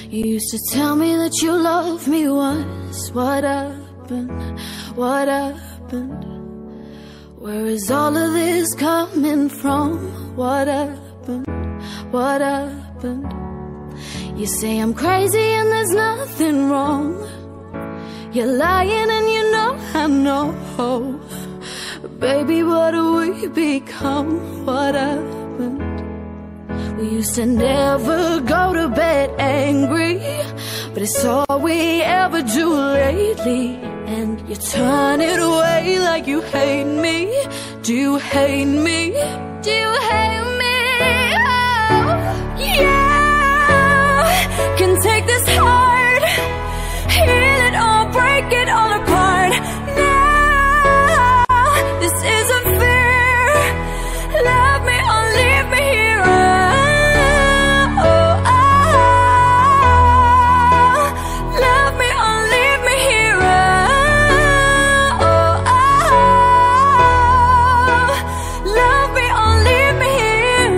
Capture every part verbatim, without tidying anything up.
You used to tell me that you loved me once. What happened? What happened? Where is all of this coming from? What happened? What happened? You say I'm crazy and there's nothing wrong. You're lying and you know I know. Baby, what do we become? What happened? We used to never go to bed angry, but it's all we ever do lately. And you turn it away like you hate me. Do you hate me? Do you hate me? Oh, yeah. Can take this heart, heal it all, break it all apart. Now, this isn't fair. Love me or leave me here. Oh, oh, oh. Love me or leave me here. Oh, oh, oh. Love me or leave me here.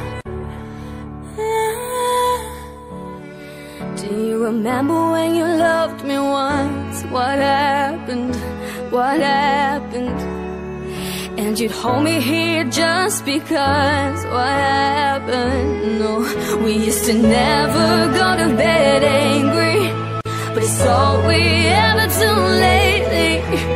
Do you remember when you loved me once? What happened? What happened? And you'd hold me here just because. What happened? No, we used to never go to bed angry, but it's all we ever do lately.